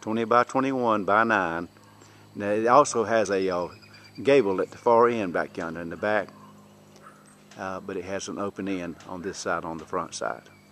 20 by 21 by 9. Now it also has a gable at the far end back yonder in the back, but it has an open end on this side, on the front side.